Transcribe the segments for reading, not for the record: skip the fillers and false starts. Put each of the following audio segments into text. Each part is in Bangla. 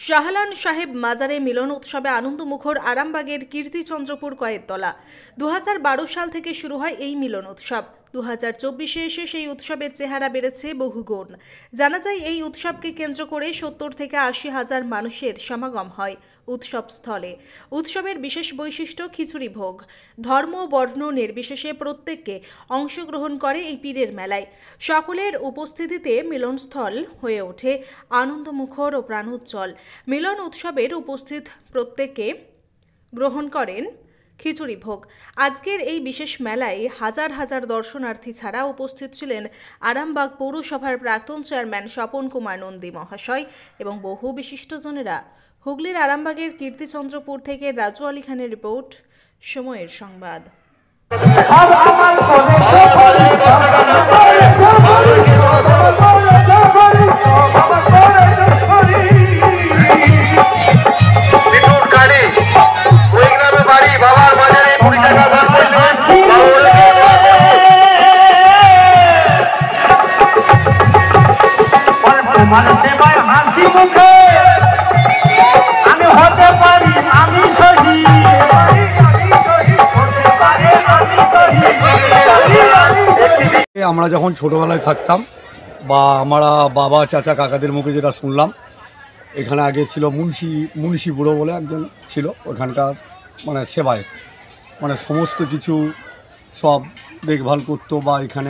শাহলান সাহেব মাজারে মিলন উৎসবে আনন্দমুখর আরামবাগের কীর্তিচন্দ্রপুর কয়েকতলা। 2012 সাল থেকে শুরু হয় এই মিলন উৎসব। 2024-এ এসে সেই উৎসবের চেহারা বেড়েছে বহুগুণ। জানা যায় এই উৎসবকে কেন্দ্র করে 70 থেকে 80 হাজার মানুষের সমাগম হয় উৎসবস্থলে। উৎসবের বিশেষ বৈশিষ্ট্য খিচুড়ি ভোগ। ধর্ম বর্ণ নির্বিশেষে প্রত্যেককে অংশগ্রহণ করে এই পীরের মেলায়। সকলের উপস্থিতিতে মিলনস্থল হয়ে ওঠে আনন্দমুখর ও প্রাণোজ্জ্বল। মিলন উৎসবের উপস্থিত প্রত্যেককে গ্রহণ করেন খিচুড়ি ভোগ। আজকের এই বিশেষ মেলায় হাজার হাজার দর্শনার্থী ছাড়া উপস্থিত ছিলেন আরামবাগ পৌরসভার প্রাক্তন চেয়ারম্যান স্বপন কুমার নন্দী মহাশয় এবং বহু বিশিষ্টজনেরা। হুগলির আরামবাগের কীর্তিচন্দ্রপুর থেকে রাজু আলী খানের রিপোর্ট, সময়ের সংবাদ। আমরা যখন ছোটবেলায় থাকতাম বা আমরা বাবা চাচা কাকাদের মুখে যেটা শুনলাম, এখানে আগে ছিল মুন্সি বুড়ো বলে একজন ছিল, ওখানকার মানে সেবায়ত, মানে সমস্ত কিছু সব দেখভাল করতো বা এখানে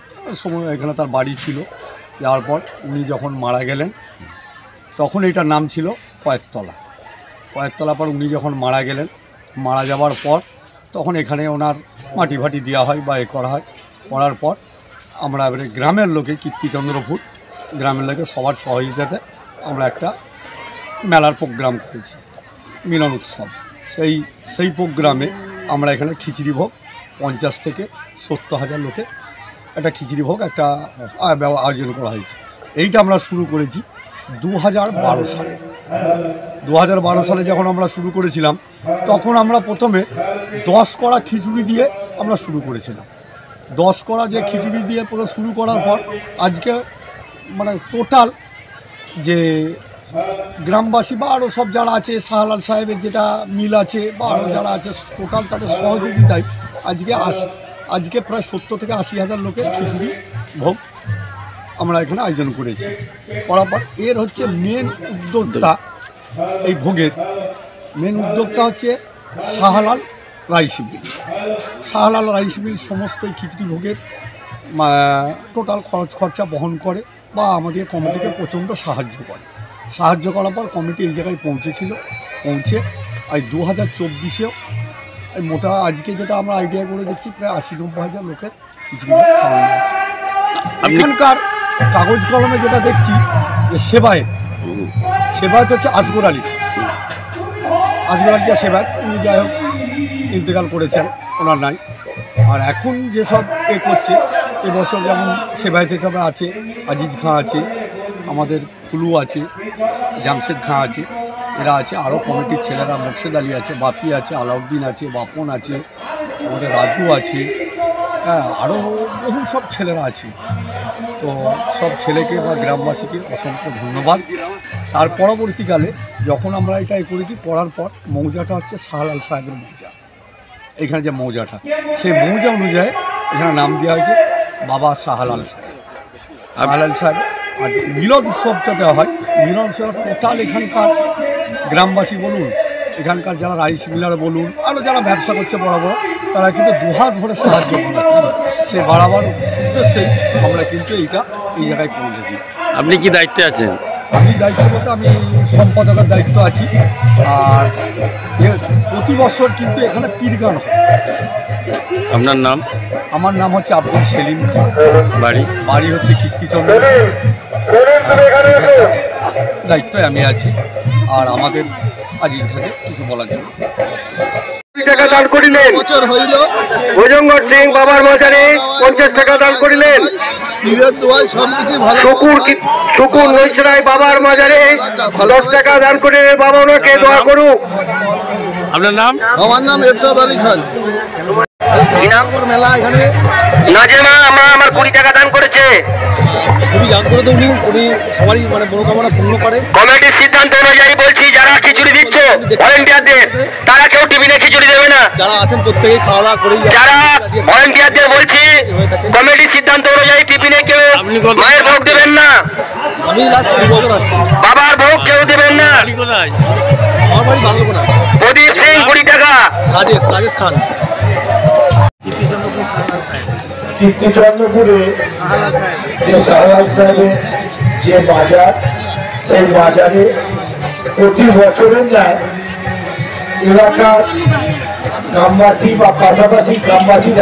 তার বাড়ি ছিল। যাওয়ার পর উনি যখন মারা গেলেন তখন এটার নাম ছিল কয়েকতলা। পর উনি যখন মারা গেলেন, মারা যাওয়ার পর তখন এখানে ওনার মাটি ফাটি দেওয়া হয় বা করা হয়। করার পর আমরা এবারে গ্রামের লোকে কীর্তিচন্দ্রপুর গ্রামের লোকে সবার সহযোগিতাতে আমরা একটা মেলার প্রোগ্রাম করেছি, মিলন উৎসব। সেই প্রোগ্রামে আমরা এখানে খিচুড়ি ভোগ 50 থেকে 70 হাজার লোকে একটা খিচুড়ি ভোগ একটা আয়োজন করা হয়েছে। এইটা আমরা শুরু করেছি 2012 সালে। 2012 সালে যখন আমরা শুরু করেছিলাম তখন আমরা প্রথমে 10 কড়া খিচুড়ি দিয়ে আমরা শুরু করেছিলাম। 10 কড়া যে খিচুড়ি দিয়ে পুরো শুরু করার পর আজকে মানে টোটাল যে গ্রামবাসী বা আরও সব যারা আছে, শাহলাল সাহেবের যেটা মিল আছে বা আরও যারা আছে, টোটাল তাদের সহযোগিতায় আজকে প্রায় 70 থেকে 80 হাজার লোকের খিচুড়ি ভোগ আমরা এখানে আয়োজন করেছি। করার পর এর হচ্ছে মেন উদ্যোক্তা, এই ভোগের মেন উদ্যোক্তা হচ্ছে শাহলাল রাইস মিল সমস্ত খিচুড়ি ভোগের টোটাল খরচা বহন করে বা আমাদের কমিটিকে প্রচণ্ড সাহায্য করার পর কমিটি এই জায়গায় পৌঁছে আজ 2024-এও মোটা আজকে যেটা আমরা আইডিয়া করে দেখছি প্রায় 80-90 হাজার লোকের খিচুড়ি ভোগ খাওয়ানো। এখানকার কাগজ কলমে যেটা দেখছি যে সেবায়ত হচ্ছে আসগর আলী সেবায়ত, উনি যাই হোক ইন্তেকাল করেছেন, ওনার নাই। আর এখন যেসব করছে এবছর যেমন সেবায়ত হিসাবে আছে আজিজ খাঁ আছে, আমাদের ফুলু আছে, জামশেদ খাঁ আছে, এরা আছে। আরও কমিটির ছেলেরা মোর্শেদ আলী আছে, বাপি আছে, আলাউদ্দিন আছে, বাপন আছে, আমাদের রাজু আছে, হ্যাঁ, আরও বহু সব ছেলেরা আছে। তো সব ছেলেকে বা গ্রামবাসীকে অসংখ্য ধন্যবাদ। তার পরবর্তীকালে যখন আমরা এটা করেছি, করার পর মৌজাটা হচ্ছে শাহলাল সাহেবের মৌজা। এখানে যে মৌজাটা, সেই মৌজা অনুযায়ী এখানে নাম দেওয়া হয়েছে বাবা শাহলাল সাহেব। আর মিলন উৎসব যেটা হয়, মিলন উৎসব টোটাল এখানকার গ্রামবাসী বলুন, এখানকার যারা রাইস মিলার বলুন, আরও যারা ব্যবসা করছে বড় তারা কিন্তু দুহাত ভরে সাহায্য বাড়াচ্ছে। সে বাড়াবার উদ্দেশ্যেই আমরা কিন্তু এই জায়গায় পৌঁছেছি। আপনি কি দায়িত্বে আছেন? আমি দায়িত্ব বলতে আমি সম্পাদকের দায়িত্ব আছি। আর প্রতি বছর কিন্তু এখানে পীর গান হয়। আপনার নাম? আমার নাম হচ্ছে আব্দুল সেলিম খান। বাড়ি হচ্ছে কীর্তিচন্দ্র। দায়িত্বে আমি আছি। আর আমাদের আজিজ খাকে কিছু বলার জন্য টাকা দান করিলেন। বছর হইল ভোজঙ্গর সিং বাবার মাজারে 50 টাকা দান করিলেন। শুকুর নৈশরায় বাবার মাজারে 10 টাকা দান করে বাবা ওনাকে দোয়া করুক। আপনার নাম? আমার নাম এরশাদ আলী খান। মেলা এখানে নাজেমা আমার 20 টাকা দান করেছে। খুবই জাগ্রত উনি সবারই মানে মনোকামনা পূর্ণ করে। কমিটির সিদ্ধান্ত অনুযায়ী ভলেন্টিয়ারদের, তারা কেউ টিফিনে খিচুড়ি দেবে না। যারা আছেন প্রত্যেকেই খাওয়া দাওয়া করেই যারা ভলেন্টিয়ারদের বলছি কমিটির সিদ্ধান্ত অনুযায়ী টিফিনে কেউ মায়ের ভোগ দেবেন না, আমি লাস্ট 2 বছর আসছি। বাবার ভোগ কেউ দেবেন না। বাড়ি কোথায়? আমার বাড়ি বাংলাকোনা। প্রদীপ সিং 20 টাকা। রাজেশ খান। কীর্তিচন্দ্রপুরে যে সাহালাল সাহেবের যে বাজার, সেই বাজারে প্রতি বছরের ন্যায় এলাকার গ্রামবাসী বা পাশাপাশি গ্রামবাসীরা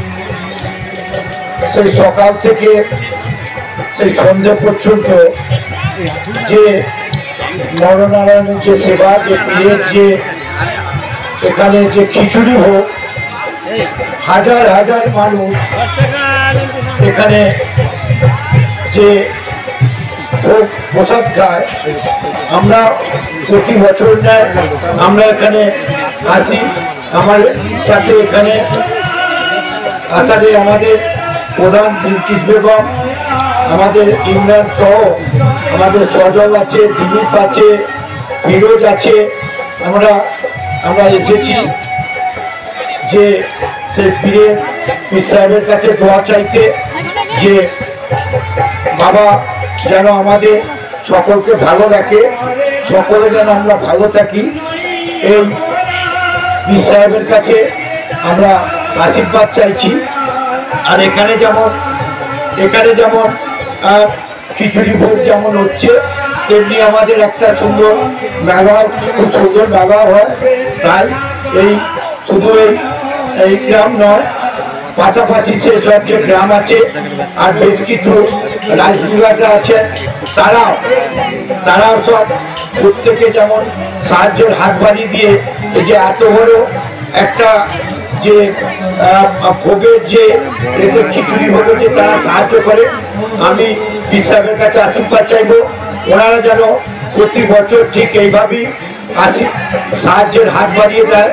সেই সকাল থেকে সেই সন্ধ্যে পর্যন্ত যে নরনারায়ণের যে সেবা, যে পীরের যে এখানে যে খিচুড়ি ভোগ, হাজার হাজার মানুষ এখানে যে ভোগ প্রসাদ খায়। আমরা প্রতি বছর নেয় আমরা এখানে আসি। আমার সাথে এখানে আসারে আমাদের প্রধান বিলকিস বেগম, আমাদের ইমরান সহ আমাদের সজল আছে, দিলীপ আছে, ফিরোজ আছে। আমরা এসেছি যে সেই পীর সাহেবের কাছে দোয়া চাইতে, যে বাবা যেন আমাদের সকলকে ভালো রাখে, সকলে যেন আমরা ভালো থাকি। এই পীর সাহেবের কাছে আমরা আশীর্বাদ চাইছি। আর এখানে যেমন খিচুড়ি ভোগ যেমন হচ্ছে, তেমনি আমাদের একটা সুন্দর ব্যবহার, খুব সুন্দর ব্যবহার হয়। তাই শুধু এই গ্রাম নয়, পাশাপাশি সেসব যে গ্রাম আছে আর বেশ কিছু রাজনীতিরা আছেন, তারাও সব প্রত্যেকে যেমন সাহায্যের হাত বাড়িয়ে দিয়ে এই যে এত বড় একটা যে ভোগের যে এতে খিচুড়ি ভোগের যে তারা সাহায্য করে, আমি পীর সাহেবের কাছে আশীর্বাদ চাইব ওনারা যেন প্রতি বছর ঠিক এইভাবেই সাহায্যের হাত বাড়িয়ে দেয়।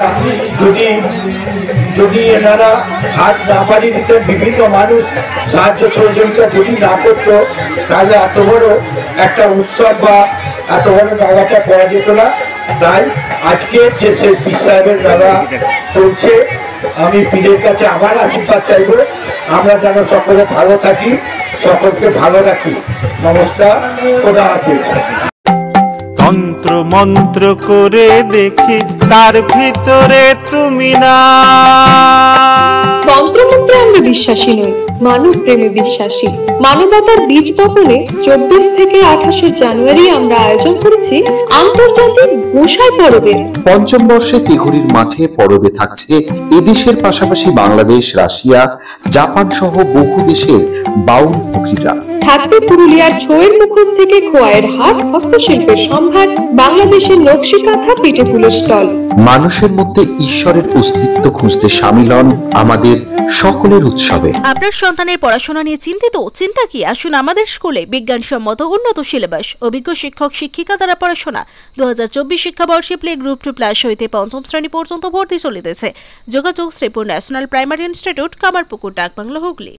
যদি এনারা হাত না বাড়িয়ে দিতেন, বিভিন্ন মানুষ সাহায্য সহযোগিতা যদি না করতো, তাহলে এত বড় একটা উৎসব বা এত বড় মেলাটা করা যেত না। তাই আজকে যে সেই পীর সাহেবের মেলা চলছে, আমি পীরের কাছে আবার আশীর্বাদ চাইব আমরা যেন সকলে ভালো থাকি, সকলকে ভালো রাখি। নমস্কার, খোদা হাফেজ। তন্ত্র মন্ত্র করে দেখি তার ভিতরে তুমি না। তন্ত্রমন্ত্রে আমরা বিশ্বাসী নই, মানব প্রেমে বিশ্বাসী। মানবতার বীজ বপনে 24 থেকে 28 জানুয়ারি আমরা আয়োজন করেছি আন্তর্জাতিক গোসাই পরবের। পঞ্চম বর্ষে তিঘুরির মাঠে পরবে থাকছে এদেশের পাশাপাশি বাংলাদেশ, রাশিয়া, জাপান সহ বহু দেশের বাউল পুকিরা। থাকবে পুরুলিয়ার ছোয়ের মুখোশ থেকে খোয়াইয়ের হাট, হস্তশিল্পের সম্ভার, বাংলাদেশের নকশি কাঁথা, পিঠে ফুলের স্টল। মানুষের মধ্যে ঈশ্বরের অস্তিত্ব খুঁজতে সামিল হন আমাদের সকলের উৎসবে। আপনার সন্তানের পড়াশোনা নিয়ে চিন্তিত? চিন্তা কি, আসুন আমাদের স্কুলে। বিজ্ঞানসম্মত উন্নত সিলেবাস, অভিজ্ঞ শিক্ষক শিক্ষিকা দ্বারা পড়াশোনা। 2024 শিক্ষাবর্ষে প্লে গ্রুপ 2+ হইতে 5ম শ্রেণী পর্যন্ত ভর্তি চলিতেছে। যোগাযোগ Sripur national primary institute, Kamarpukur, Dakbangla, Hooghly.